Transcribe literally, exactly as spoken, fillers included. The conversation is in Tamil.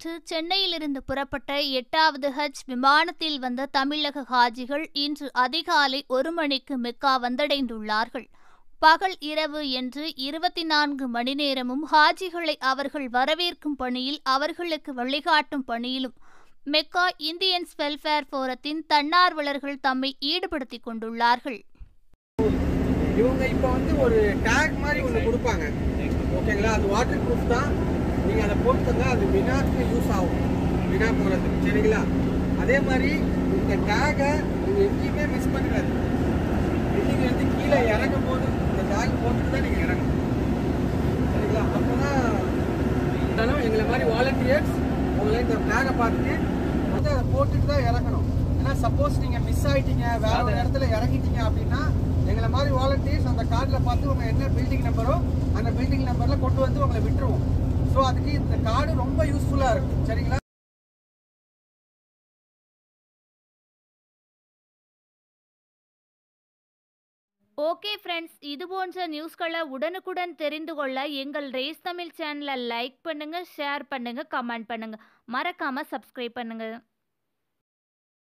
நேற்று சென்னையிலிருந்து புறப்பட்ட எட்டாவது ஹஜ் விமானத்தில் வந்த தமிழக ஹாஜிகள் இன்று அதிகாலை ஒரு மணிக்கு மெக்கா வந்தடைந்துள்ளார்கள். பகல் இரவு என்று இருபத்தி நான்கு மணி நேரமும் ஹாஜிகளை அவர்கள் வரவேற்கும் பணியில், அவர்களுக்கு வழிகாட்டும் பணியிலும் மெக்கா இந்தியன்ஸ் வெல்ஃபேர் ஃபோரத்தின் தன்னார்வலர்கள் தம்மை ஈடுபடுத்திக் கொண்டுள்ளார்கள். இவங்க இப்போ வந்து ஒரு டேக் மாதிரி ஒன்று கொடுப்பாங்க, ஓகேங்களா? அது வாட்டர் ப்ரூஃப் தான். நீங்கள் அதை போட்டுங்க, அது மினாக்கு யூஸ் ஆகும், மினா போகிறதுக்கு, சரிங்களா? அதே மாதிரி இந்த டேகை நீங்கள் எங்கேயுமே மிஸ் பண்ணிடாது. நீங்கள் வந்து கீழே இறங்கும் போது இந்த டேக் போட்டுட்டு தான் நீங்கள் இறங்கணும், சரிங்களா? அப்போ தான் எங்களை மாதிரி வாலண்டியர்ஸ் உங்களை இந்த டேகை பார்த்துட்டு வந்து அதை போட்டுட்டு தான் இறங்கணும். ஏன்னா சப்போஸ் நீங்கள் மிஸ் ஆகிட்டீங்க, வேற ஒரு இடத்துல இறங்கிட்டீங்க அப்படின்னா எங்களை மாதிரி வாலண்டியர்ஸ் அந்த கார்டில் பார்த்து உங்கள் என்ன பில்டிங் நம்பரோ அந்த பில்டிங் நம்பரில் கொண்டு வந்து உங்களை விட்டுருவோம். ஸோ அதுக்கு இந்த கார்டு ரொம்ப யூஸ்ஃபுல்லாக இருக்கும், சரிங்களா? ஓகே ஃப்ரெண்ட்ஸ், இது போன்ற நியூஸ்களை உடனுக்குடன் தெரிந்து கொள்ள எங்கள் ரேஸ் தமிழ் சேனலை லைக் பண்ணுங்க, ஷேர் பண்ணுங்க, கமெண்ட் பண்ணுங்க, மறக்காம சப்ஸ்கிரைப் பண்ணுங்க.